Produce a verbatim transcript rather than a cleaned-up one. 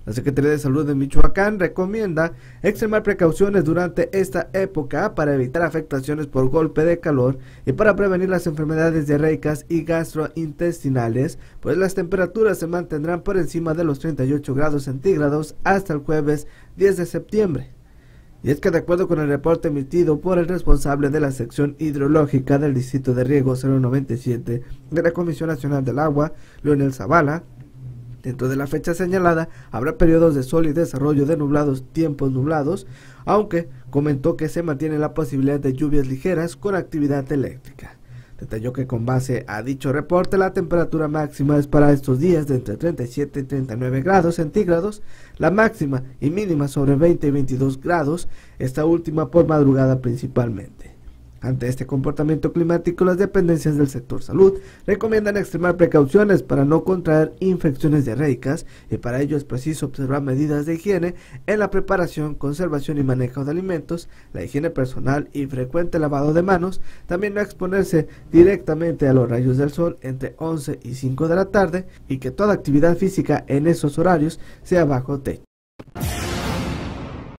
La Secretaría de Salud de Michoacán recomienda extremar precauciones durante esta época para evitar afectaciones por golpe de calor y para prevenir las enfermedades diarreicas y gastrointestinales, pues las temperaturas se mantendrán por encima de los treinta y ocho grados centígrados hasta el jueves diez de septiembre. Y es que de acuerdo con el reporte emitido por el responsable de la sección hidrológica del Distrito de Riego cero noventa y siete de la Comisión Nacional del Agua, Leonel Zavala, dentro de la fecha señalada habrá periodos de sol y desarrollo de nublados, tiempos nublados, aunque comentó que se mantiene la posibilidad de lluvias ligeras con actividad eléctrica. Detalló que con base a dicho reporte la temperatura máxima es para estos días de entre treinta y siete y treinta y nueve grados centígrados, la máxima y mínima sobre veinte y veintidós grados, esta última por madrugada principalmente. Ante este comportamiento climático, las dependencias del sector salud recomiendan extremar precauciones para no contraer infecciones diarreicas y para ello es preciso observar medidas de higiene en la preparación, conservación y manejo de alimentos, la higiene personal y frecuente lavado de manos, también no exponerse directamente a los rayos del sol entre once y cinco de la tarde y que toda actividad física en esos horarios sea bajo techo.